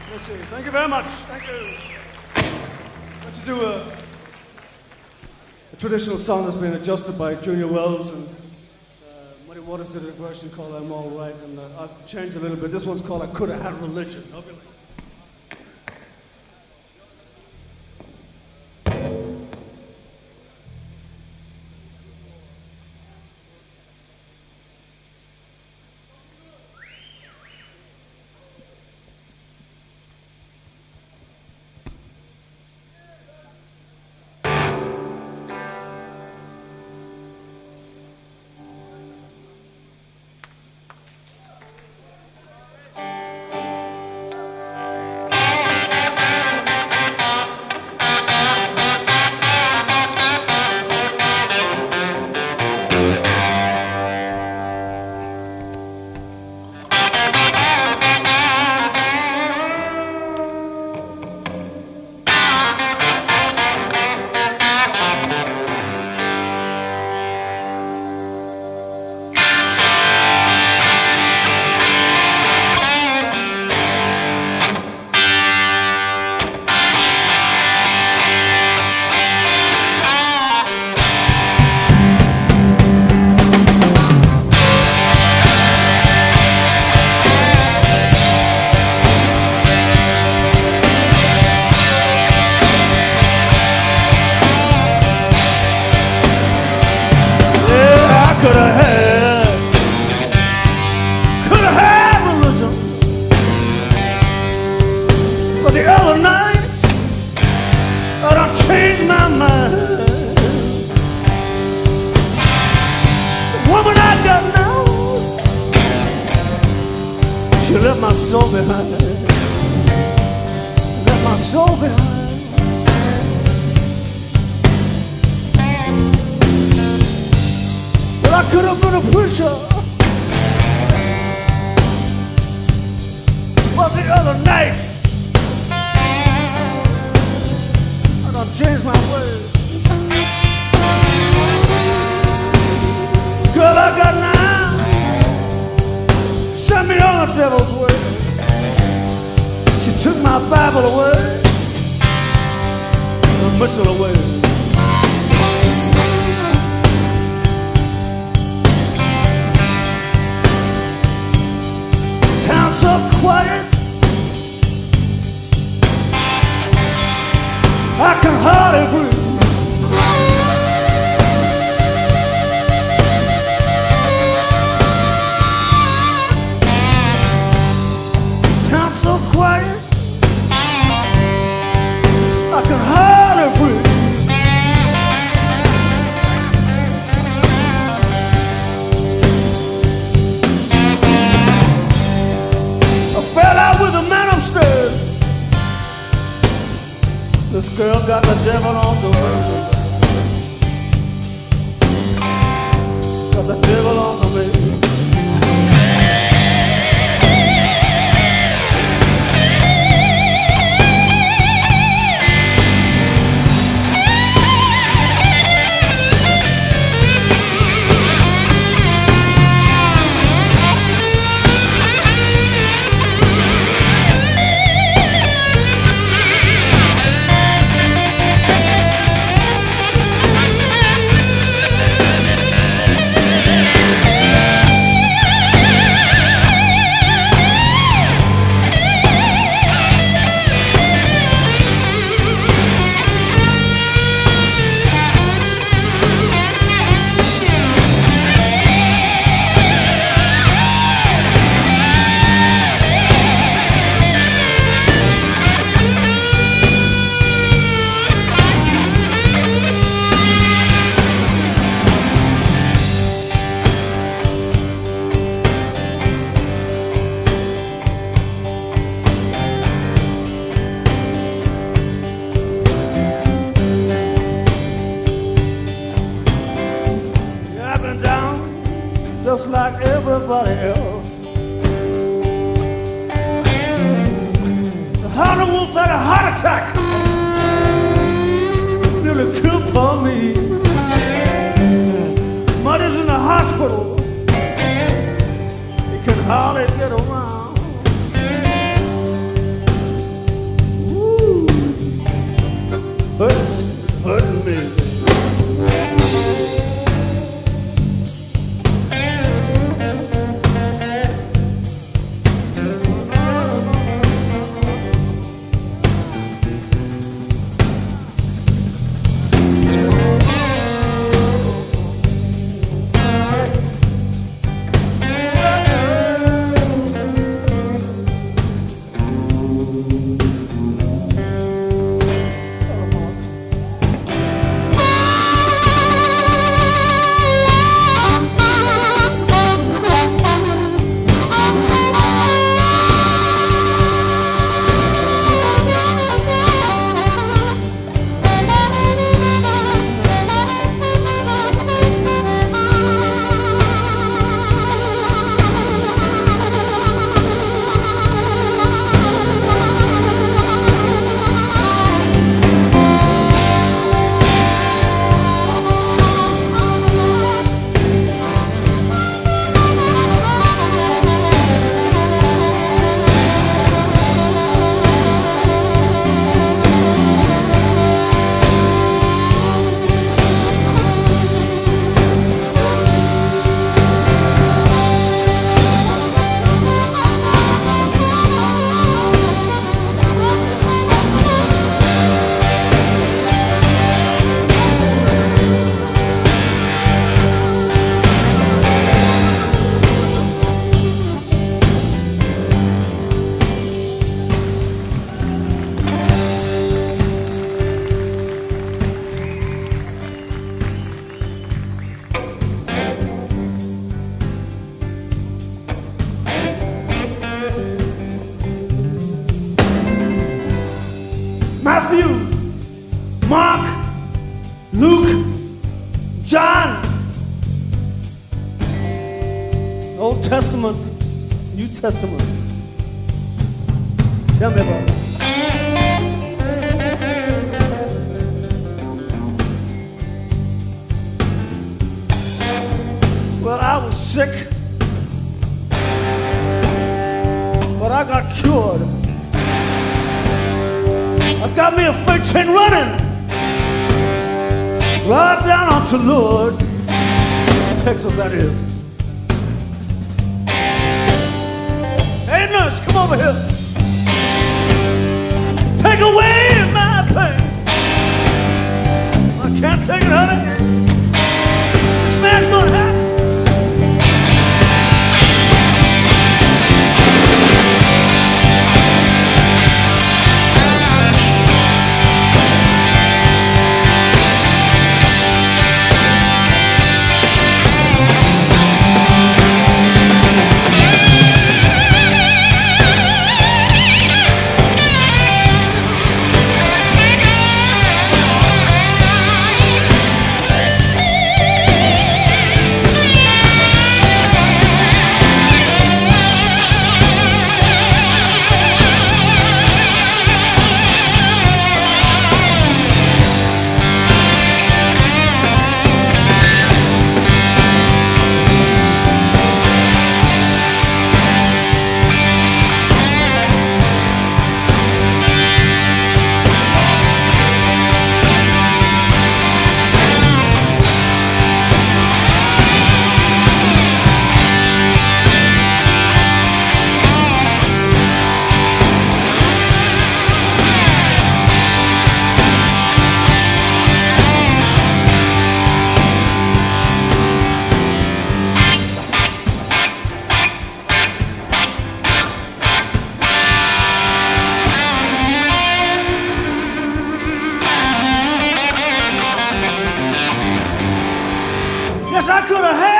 Merci. Thank you very much. Thank you. I'd like to do a traditional song that's been adjusted by Junior Wells, and Muddy Waters did a version called I'm All Right, and I've changed a little bit. This one's called I Could Have Had Religion. Okay. Matthew, Mark, Luke, John. Old Testament, New Testament. Tell me about it. Well, I was sick, but I got cured. I got me a freight train running right down onto Lourdes, Texas, that is. Hey, nurse, come over here. Take away my pain. I can't take it, honey. This man's gonna happen. Yes, I could have had